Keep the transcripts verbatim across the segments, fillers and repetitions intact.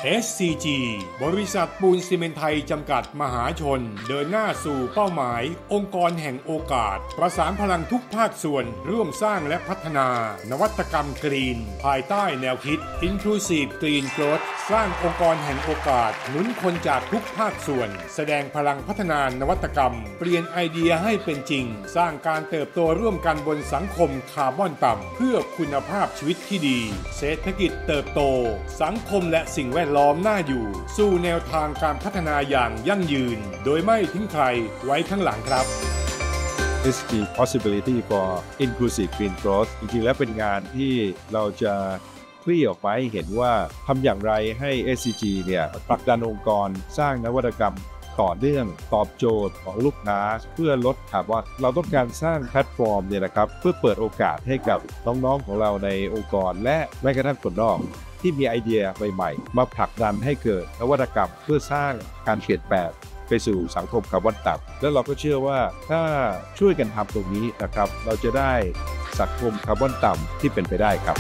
เอส ซี จี บริษัทปูนซีเมนต์ไทยจำกัดมหาชนเดินหน้าสู่เป้าหมายองค์กรแห่งโอกาสประสานพลังทุกภาคส่วนร่วมสร้างและพัฒนานวัตกรรมกรีนภายใต้แนวคิด Inclusive Green Growth สร้างองค์กรแห่งโอกาสหนุนคนจากทุกภาคส่วนแสดงพลังพัฒนานวัตกรรมเปลี่ยนไอเดียให้เป็นจริงสร้างการเติบโตร่วมกันบนสังคมคาร์บอนต่ำเพื่อคุณภาพชีวิตที่ดีเศรษฐกิจเติบโตสังคมและสิ่งแวดล้อมน่าอยู่สู่แนวทางการพัฒนาอย่างยั่งยืนโดยไม่ทิ้งใครไว้ข้างหลังครับเอส จี Possibility for Inclusive Green Growth จริงๆแล้วเป็นงานที่เราจะคลี่ออกไปเห็นว่าทำอย่างไรให้ เอส ซี จี เนี่ยผลักดันองค์กรสร้างนวัตกรรมต่อเนื่องตอบโจทย์ของลูกค้าเพื่อลดคาร์บอนเราต้องการสร้างแพลตฟอร์มเนี่ยนะครับเพื่อเปิดโอกาสให้กับน้องๆของเราในองค์กรและแม้กระทั่งคนนอกที่มีไอเดียใหม่ๆมาผลักดันให้เกิดนวัตกรรมเพื่อสร้างการเปลี่ยนแปลงไปสู่สังคมคาร์บอนต่ำและเราก็เชื่อว่าถ้าช่วยกันทำตรงนี้นะครับเราจะได้สังคมคาร์บอนต่ำที่เป็นไปได้ครับ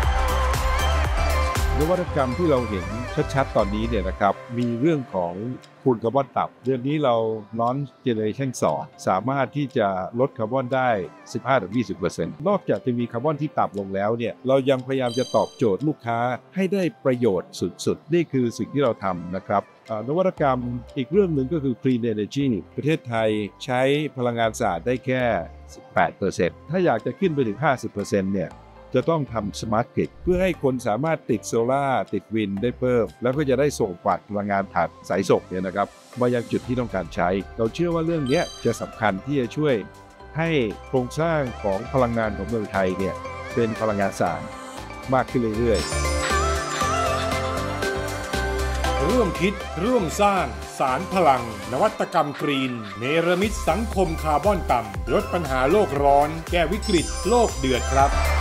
นวัตกรรมที่เราเห็นชัดๆตอนนี้เนี่ยนะครับมีเรื่องของคูณคาร์บอนต่ำเดือนนี้เรา Launch Generation สองสามารถที่จะลดคาร์บอนได้ สิบห้าถึงยี่สิบเปอร์เซ็นต์ นอกจากจะมีคาร์บอนที่ต่ำลงแล้วเนี่ยเรายังพยายามจะตอบโจทย์ลูกค้าให้ได้ประโยชน์สุดๆนี่คือสิ่งที่เราทำนะครับนวัตกรรมอีกเรื่องหนึ่งก็คือ Clean Energy ประเทศไทยใช้พลังงานสะอาดได้แค่ สิบแปดเปอร์เซ็นต์ ถ้าอยากจะขึ้นไปถึง ห้าสิบเปอร์เซ็นต์ เนี่ยจะต้องทำสมาร์ทกริดเพื่อให้คนสามารถติดโซล่าติดวินได้เพิ่มแล้วก็จะได้ส่งกวาดพลังงานผ่านสายส่งเนี่ยนะครับมายังจุดที่ต้องการใช้เราเชื่อว่าเรื่องนี้จะสำคัญที่จะช่วยให้โครงสร้างของพลังงานของเมืองไทยเนี่ยเป็นพลังงานสะอาดมากขึ้นเรื่อยๆร่วมคิดร่วมสร้างสารพลังนวัตกรรมกรีนเนรมิตสังคมคาร์บอนต่ำลดปัญหาโลกร้อนแก้วิกฤตโลกเดือดครับ